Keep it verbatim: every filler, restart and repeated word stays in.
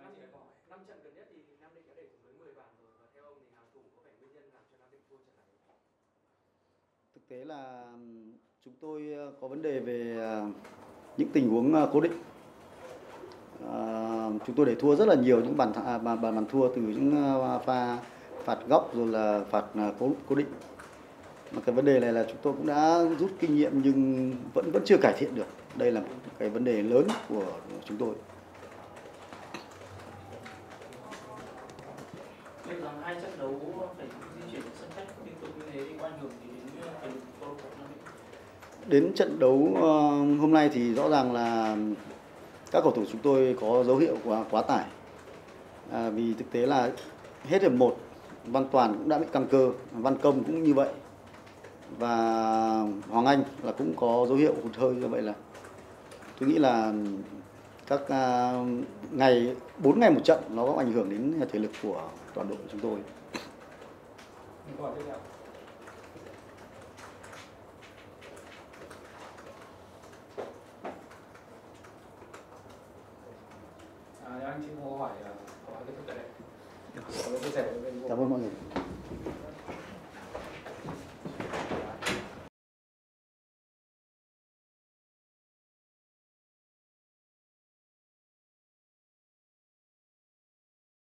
năm năm trận gần nhất thì Nam Định đã để thủng lưới mười bàn rồi, và theo ông thì hàng thủ có phải nguyên nhân làm cho Nam Định thua trận này? Thực tế là chúng tôi có vấn đề về những tình huống cố định. À, chúng tôi để thua rất là nhiều những bàn bàn bàn, bàn thua từ những pha phạt góc rồi là phạt cố cố định. Mà cái vấn đề này là chúng tôi cũng đã rút kinh nghiệm nhưng vẫn vẫn chưa cải thiện được. Đây là cái vấn đề lớn của chúng tôi. Bây giờ hai trận đấu phải di chuyển sân khách liên tục như thế thì có ảnh hưởng gì đến thể lực của câu lạc bộ Nam Định? Đến trận đấu hôm nay thì rõ ràng là các cầu thủ chúng tôi có dấu hiệu quá quá tải. À, vì thực tế là hết hiệp một Văn Toàn cũng đã bị căng cơ, Văn Công cũng như vậy. Và Hoàng Anh là cũng có dấu hiệu hụt hơi, như vậy là tôi nghĩ là các ngày bốn ngày một trận nó có ảnh hưởng đến thể lực của toàn đội chúng tôi. Câu hỏi tiếp theo. À, anh chị có hỏi hỏi cái thực tại đây. Cảm ơn mọi người.